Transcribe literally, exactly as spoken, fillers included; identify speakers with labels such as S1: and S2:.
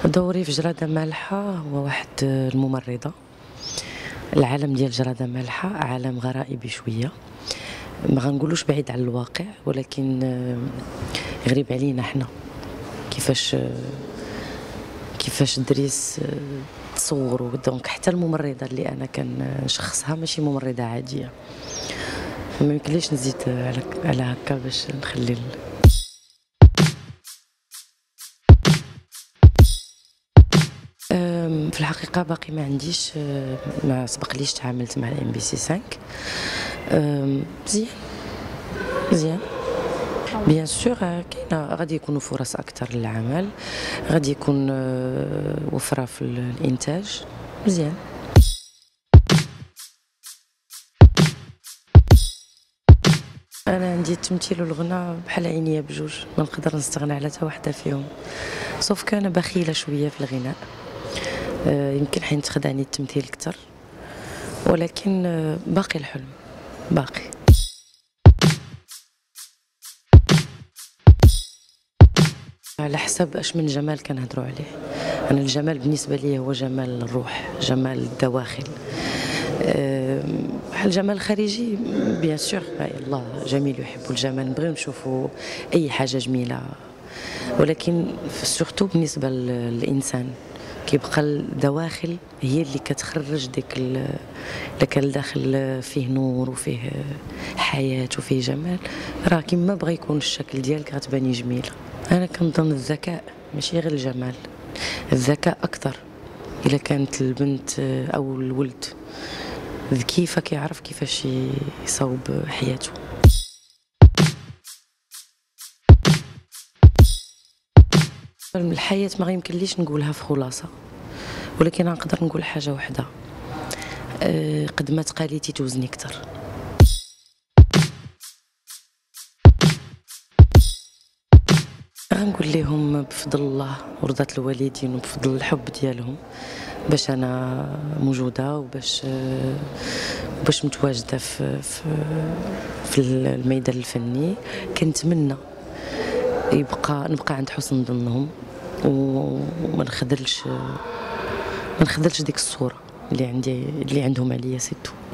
S1: دوري في جرادة مالحة هو واحد الممرضة. العالم ديال جرادة مالحة عالم غرائبي شوية، ما غنقولوش بعيد على الواقع، ولكن غريب علينا حنا كيفاش كيفاش دريس تصوروا. دونك حتى الممرضة اللي انا كنشخصها ماشي ممرضة عادية، ما يمكنليش نزيد على على هكا باش نخلي في الحقيقة باقي ما عنديش، ما سبقليش تعاملت مع الام بي سي خمسة. مزيان مزيان بيان سور، كاينه غادي يكونوا فرص اكثر للعمل، غادي يكون وفره في الانتاج. مزيان. انا عندي التمثيل والغناء بحال عينيا بجوج، ما نقدر نستغنى على حتى وحده فيهم، سوف كان بخيله شويه في الغناء. يمكن حين تخدعني التمثيل اكثر، ولكن باقي الحلم باقي. على حسب اش من جمال كنهضروا عليه. انا الجمال بالنسبه لي هو جمال الروح، جمال الدواخل. بحال الجمال الخارجي بيان سور الله جميل يحب الجمال، نبغيو نشوفوا اي حاجه جميله، ولكن سورتو بالنسبه للانسان كيبقى الدواخل هي اللي كتخرج ديك اللي كان الداخل فيه نور وفيه حياه وفيه جمال، راه كيما بغى يكون الشكل ديالك غتباني جميله. انا كنظن الذكاء ماشي غير الجمال، الذكاء اكثر. الا كانت البنت او الولد ذكي فكيعرف كيفاش يصاوب حياته. الحياة ما يمكنليش نقولها في خلاصة، ولكن نقدر نقول حاجة واحدة، أه قد ما تقاليتي توزني أكثر. غنقول لهم بفضل الله ورضاة الوالدين وبفضل الحب ديالهم باش انا موجوده وباش باش متواجده في في في الميدان الفني. كنتمنى يبقى نبقى عند حسن ظنهم وما نخذلش ما نخذلش ديك الصوره اللي عندي اللي عندهم عليا سيتو.